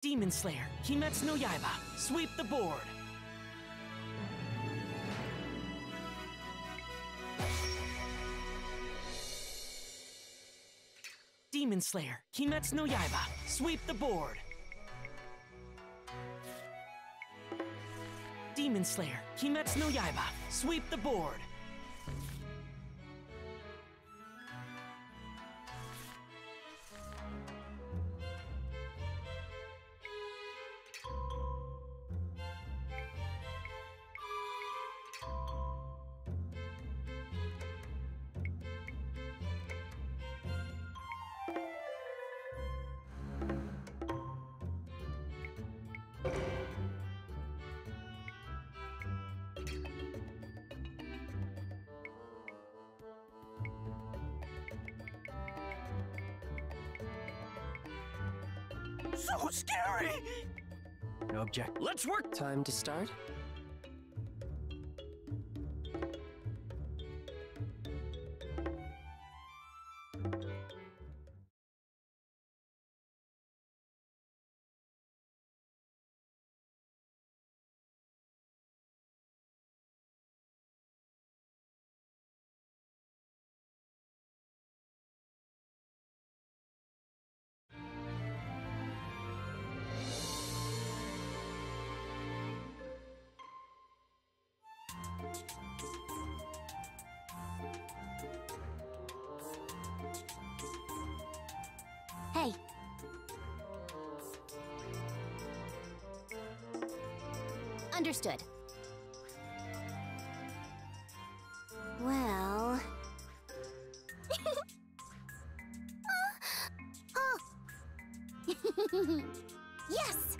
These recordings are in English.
Demon Slayer, Kimetsu no Yaiba, sweep the board. Demon Slayer, Kimetsu no Yaiba, sweep the board. Demon Slayer, Kimetsu no Yaiba, sweep the board. So scary! No object. Let's work! Time to start? Hey. Understood. Well... Yes!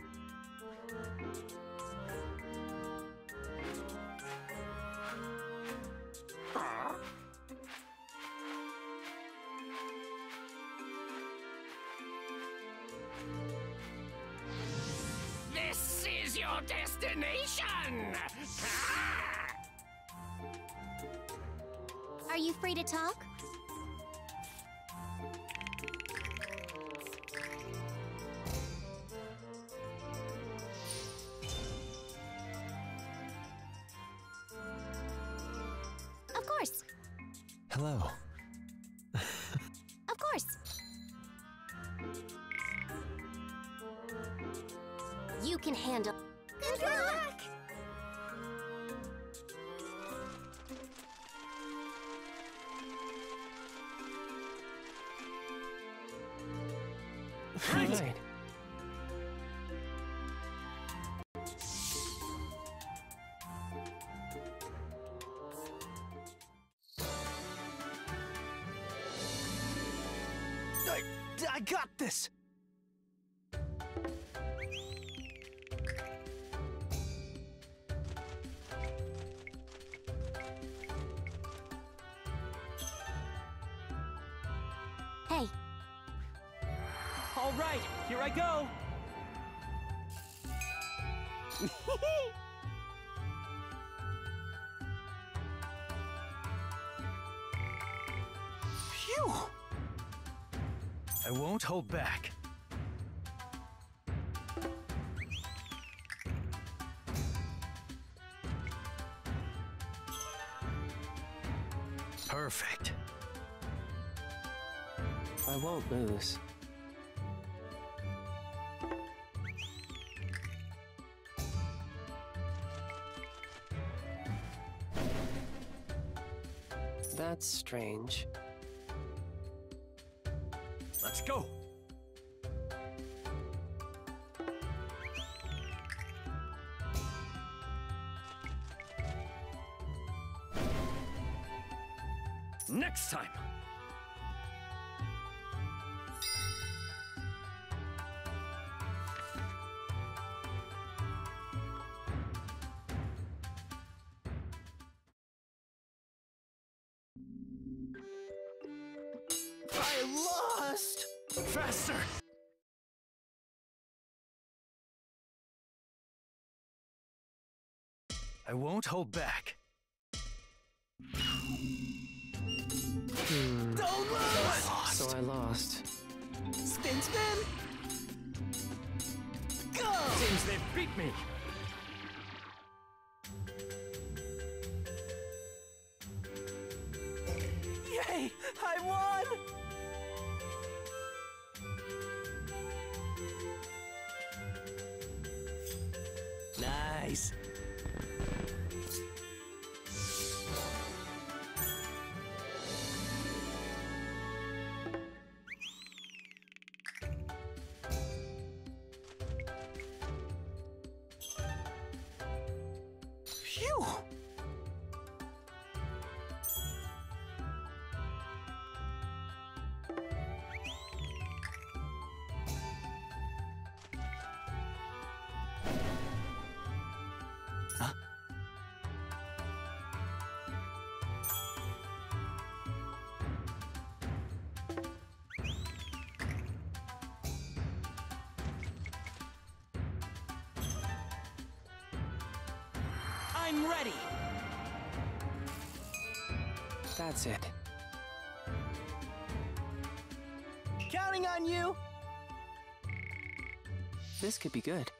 This is your destination! Are you free to talk? Of course. Hello. Of course. You can handle. Good luck! Right. I got this! Hey. All right, here I go. Phew! I won't hold back. Perfect. I won't lose. That's strange. Let's go! Next time! I lost! Faster! I won't hold back. Don't lose! So I lost. Spin, spin. Go! Seems they've beat me. Yay! I won! Nice. Phew! I'm ready. That's it. Counting on you! This could be good.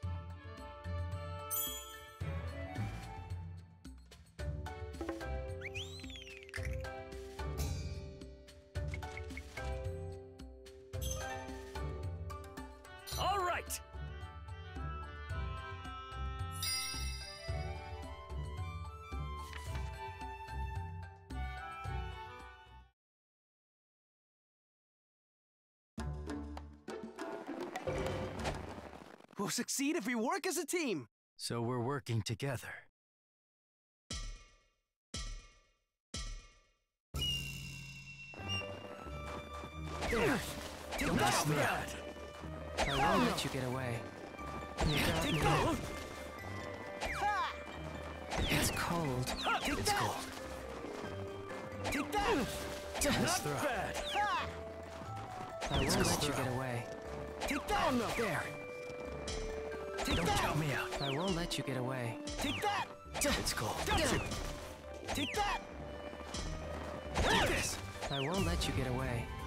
All right. We'll succeed if we work as a team. So we're working together. There. Don't mess me out. I won't let you get away. Take that. It's cold. It's cold. Take that. Not bad. I won't let you get away. Take that. There. Don't count me out. I won't let you get away. Take that. It's cold. Take that. Take this. I won't let you get away.